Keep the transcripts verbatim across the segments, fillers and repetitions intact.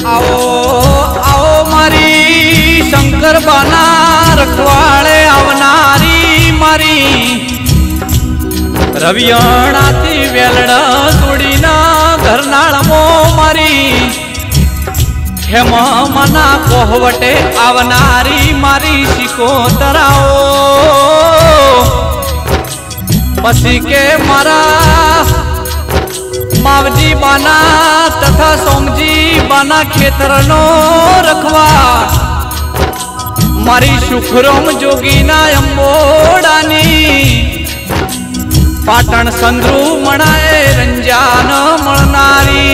आओ आओ मारी शंकर बाना रखवाड़े आवनारी मारी रवियाणाती वेलड़ा जोड़ीना घरनाळमो मारी हेमा मना कोहवटे आवनारी मारी शिकोतराओ पसी के मारा मावजी बाना तथा सोमजी बाना खेतरनो रखवा मारी सुखरोम जोगीना अंबोडानी पाटण संद्रू मणाए रंजान मळनारी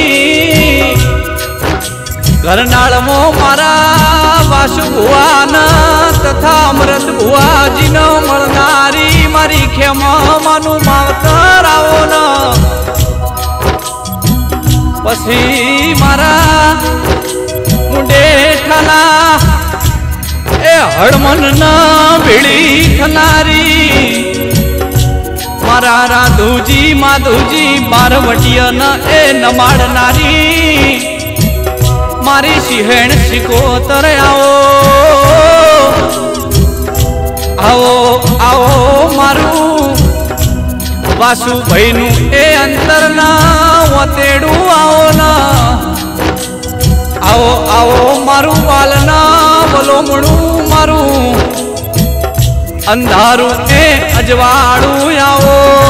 घरनाळमो मारा वासु भुवान तथा अमृत भुवाजी न मळनारी मारी खेमा मानु मावतर आवो न पसी मारा मुंडे ठाला ए हड़मन न भीड़ी खनारी मारा राधुजी माधुजी बारवटिया न ए नमाड़नारी मारी सिहेण सिकोतर आओ आओ आओ मारू वासु भाईनु ए अंतर ना वतेडू आओ ना आओ आओ मारू वालना बोलो मणु मारू अंधारू ए अजवाड़ू आओ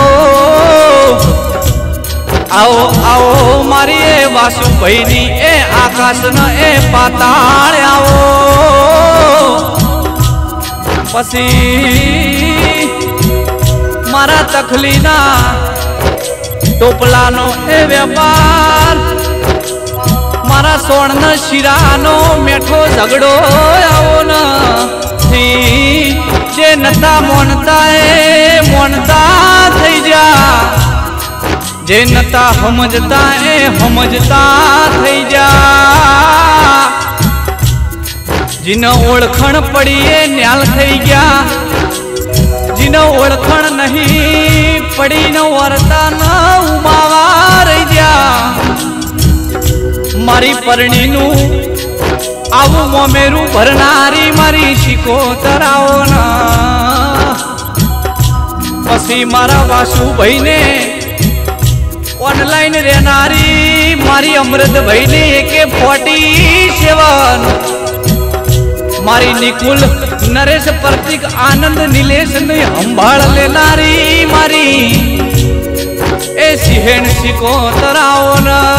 आओ आओ मारी ए वासु भाईनी ए आकाश न ए पाताल आओ पसी मारा तखलीना टोपलानो ए व्यापार मारा सोण शिरानो मेठो झगड़ो आओ न थी जे नता मोनता ए मोनता थई जा जे नता समझता ए समझता थई जा जिन ओळखण पड़ी ए न्याल थई गया जिन ओळखण नहीं पड़ी न वरता न उमावा रही जा मारी परणी नु आवु मोमेरू भरनारी मारी शिकोतराओ ना पसी मारा वासु भाई ने ऑनलाइन रहनारी मारी अमृत भाई ने एके फोर्टी सेवन मारी निकुल नरेश प्रतीक आनंद नीलेश ने संभाल लेनारी मारी ए सिहेण सिकोतराओ ना।